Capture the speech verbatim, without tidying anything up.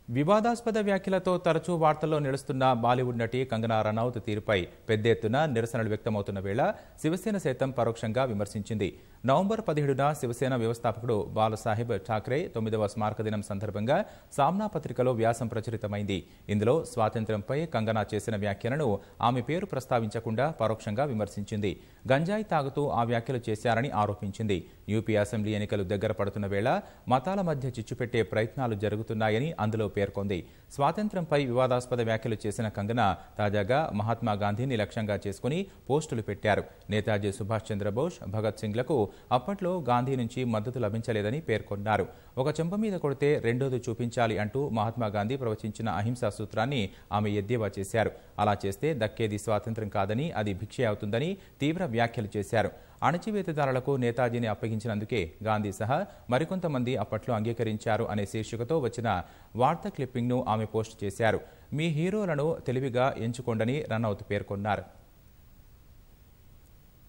వివాదాస్పద వ్యాఖ్యలతో తరచూ వార్తల్లో నిలుస్తున్న బాలీవుడ్ నటి కంగనా రనౌత్ తీరుపై పెద్ద ఎత్తున నిరసనలు వ్యక్తమవుతున్న వేళ శివసేన సైతం పరోక్షంగా విమర్శించింది. నవంబర్ పదిహేడున శివసేన వ్యవస్థాపకుడు బాలసాహెబ్ ఠాక్రే తొమ్మిదవ స్మారక దినం సందర్భంగా సామ్నా పత్రికలో వ్యాసం ప్రచురితమైంది. ఇందులో స్వాతంత్ర్యంపై కంగనా చేసిన వ్యాఖ్యలను ఆమె పేరు ప్రస్తావించకుండా పరోక్షంగా విమర్శించింది. గంజాయి తాగుతూ ఆ వ్యాఖ్యలు చేశారని ఆరోపించింది. యూపీ అసెంబ్లీ ఎన్నికలు దగ్గర పడుతున్న వేళ మతాల మధ్య చిచ్చుపెట్టే ప్రయత్నాలు జరుగుతున్నాయని అందులో పేర్కొంది. స్వాతంత్ర్యంపై వివాదాస్పద వ్యాఖ్యలు చేసిన కంగనా తాజాగా మహాత్మా గాంధీని లక్ష్యంగా చేసుకుని పోస్టులు పెట్టారు. నేతాజీ సుభాష్ చంద్రబోస్, భగత్ సింగ్లకు అప్పట్లో గాంధీ నుంచి మద్దతు లభించలేదని పేర్కొన్నారు. ఒక చెంప మీద కొడితే రెండోది చూపించాలి అంటూ మహాత్మా గాంధీ ప్రవచించిన అహింసా సూత్రాన్ని ఆమె ఎద్దేవా చేశారు. అలా చేస్తే దక్కేది స్వాతంత్ర్యం కాదని, అది భిక్షే అవుతుందని తీవ్ర వ్యాఖ్యలు చేశారు. అణచివేతదారులకు నేతాజీని అప్పగించినందుకే గాంధీ సహా మరికొంతమంది అప్పట్లో అంగీకరించారు అనే శీర్షికతో వచ్చిన వార్తా క్లిప్పింగ్ను ఆమె పోస్ట్ చేశారు. మీ హీరోలను తెలివిగా ఎంచుకోండని రనౌత్ పేర్కొన్నారు.